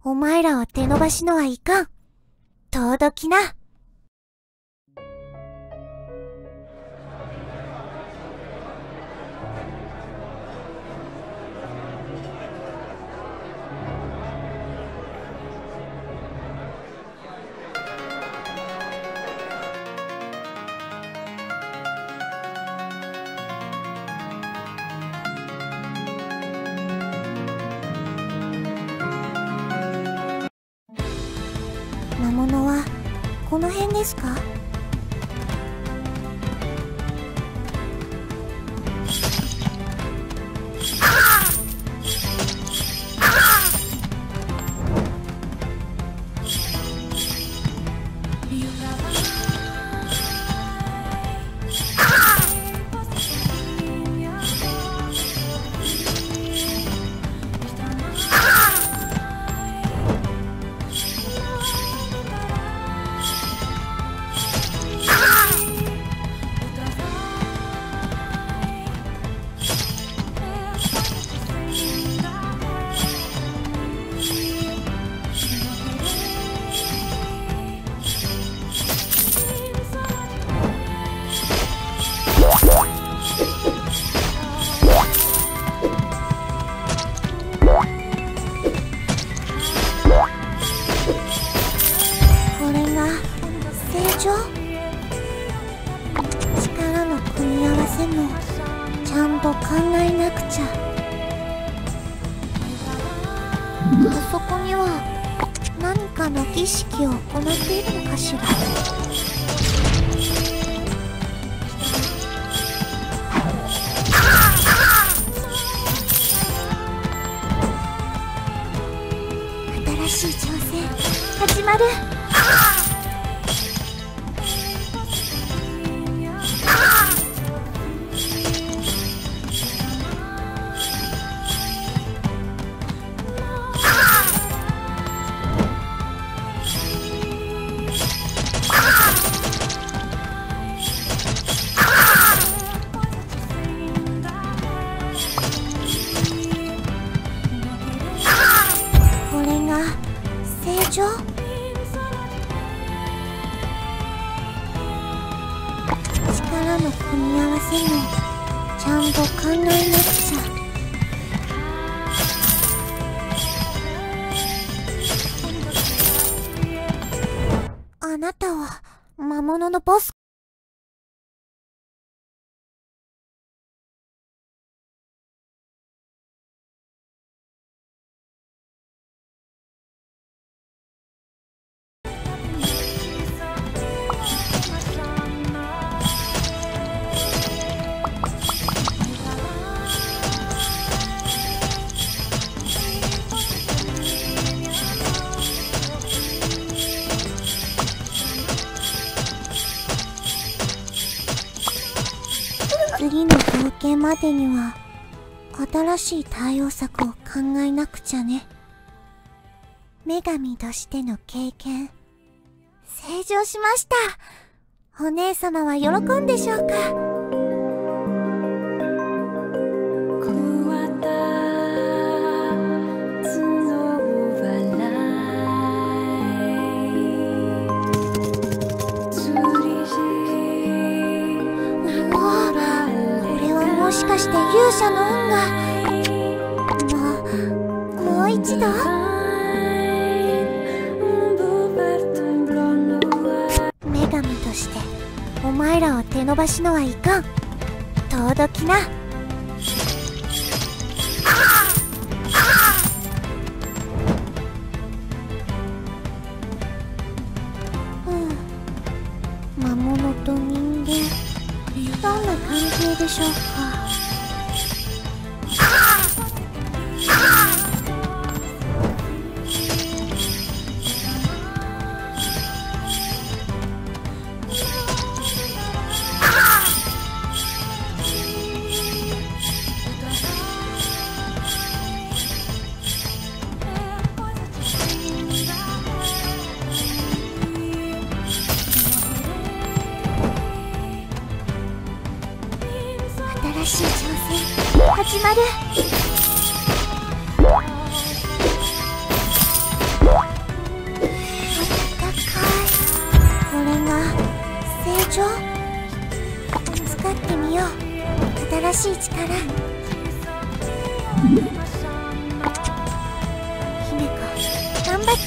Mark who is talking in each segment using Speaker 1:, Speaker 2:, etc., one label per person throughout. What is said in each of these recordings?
Speaker 1: お前らを手伸ばしのはいかん。遠どきな。魔物はこの辺ですか？力の組み合わせもちゃんと考えなくちゃ。あそこには何かの儀式を行っているのかしら。新しい挑戦始まる。力の組み合わせもちゃんと考えなくちゃ。あなたは魔物のボス。次の冒険までには新しい対応策を考えなくちゃね。女神としての経験成長しました。お姉様は喜んでしょうか？もしかして勇者の運がもう一度？女神としてお前らを手伸ばしのはいかん。遠どきな。魔物と人間どんな関係でしょうか？新しい挑戦始まる。 頑張って。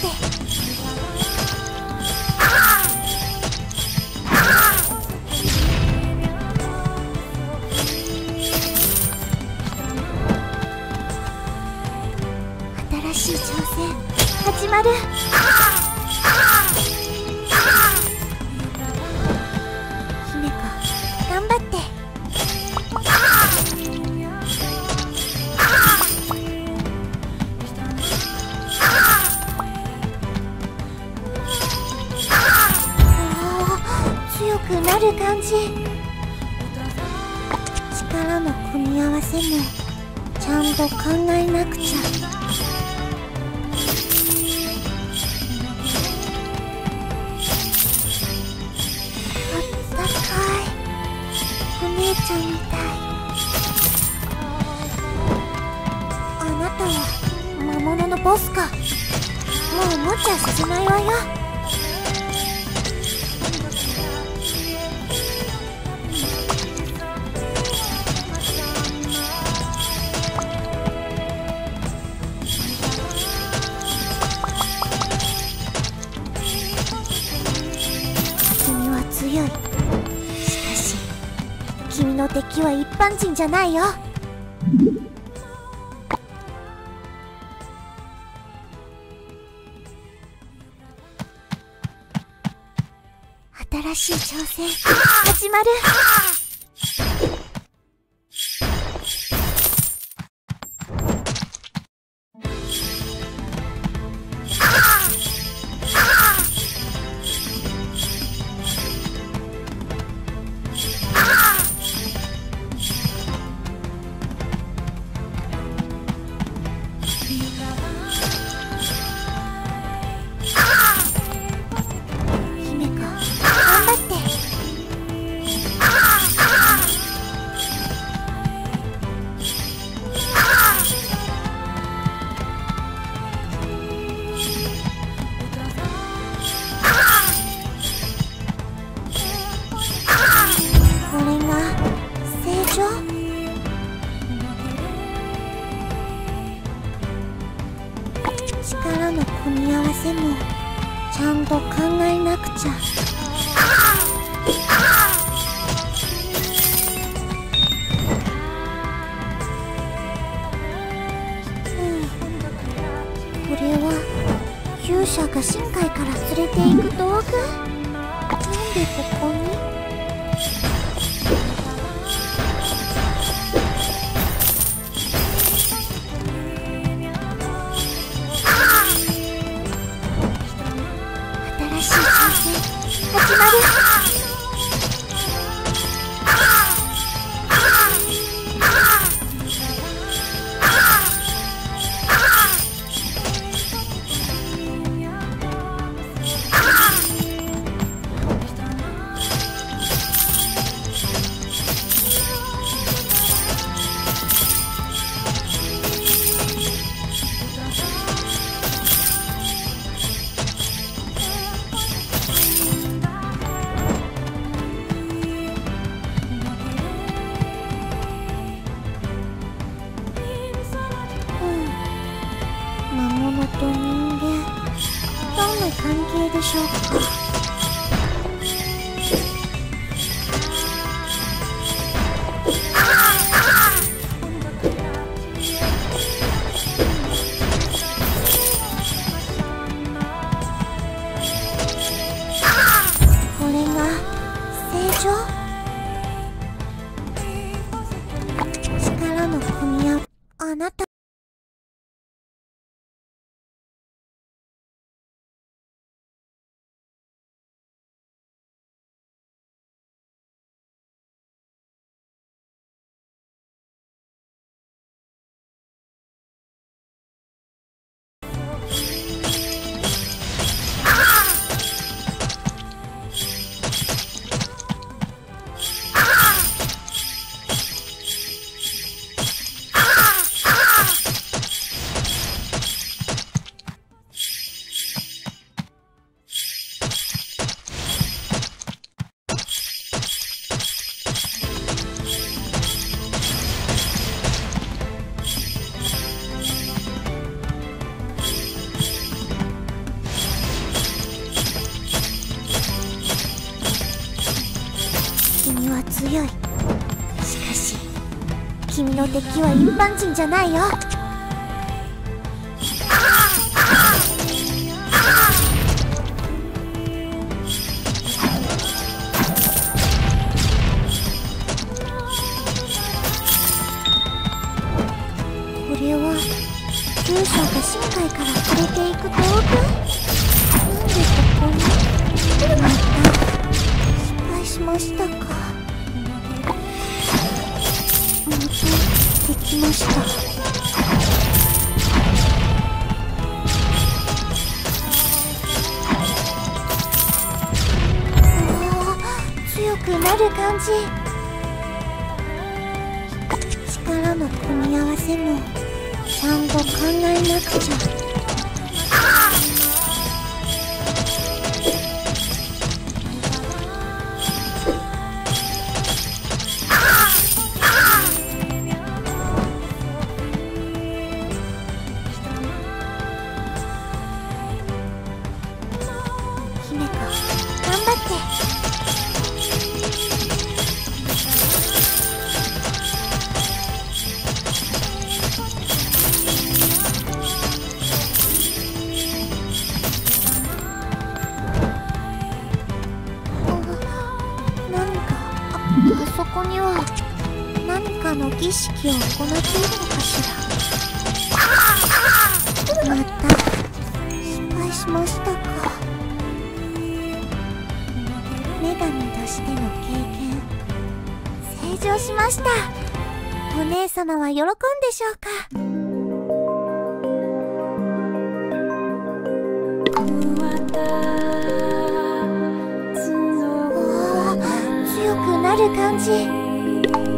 Speaker 1: 新しい挑戦始まる。姫子頑張って。強くなる感じ。力の組み合わせもちゃんと考えなくちゃ。あったかいお姉ちゃんみたい。あなたは魔物のボスか。もう持ちゃさせないわよ。強い。しかし君の敵は一般人じゃないよ。新しい挑戦始まる。力の組み合わせもちゃんと考えなくちゃ。これは勇者が深海から連れて行く道具。なんでここに？始まる。魔物と人間、どんな関係でしょうか。これが正常？力の組み合わせ。あなた強い。しかし君の敵は一般人じゃないよ。これはルーさんが深海から連れて行く道具？なんでここに？また失敗しましたか。戻ってきました。強くなる感じ。力の組み合わせもちゃんと考えなくちゃ。姫子、頑張って。あそこには何かの儀式を行っているのかしら。また失敗しましたか。女神としての経験成長しました。お姉様は喜んでしょうか。強くなる感じ。